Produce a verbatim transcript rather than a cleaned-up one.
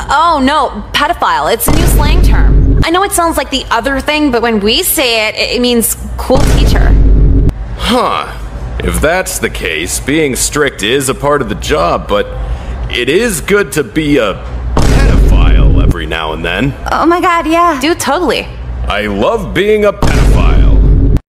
Oh no, pedophile. It's a new slang term. I know it sounds like the other thing, but when we say it, it means cool teacher. Huh. If that's the case, being strict is a part of the job, but it is good to be a pedophile every now and then. Oh my god, yeah. Dude, totally. I love being a pedophile.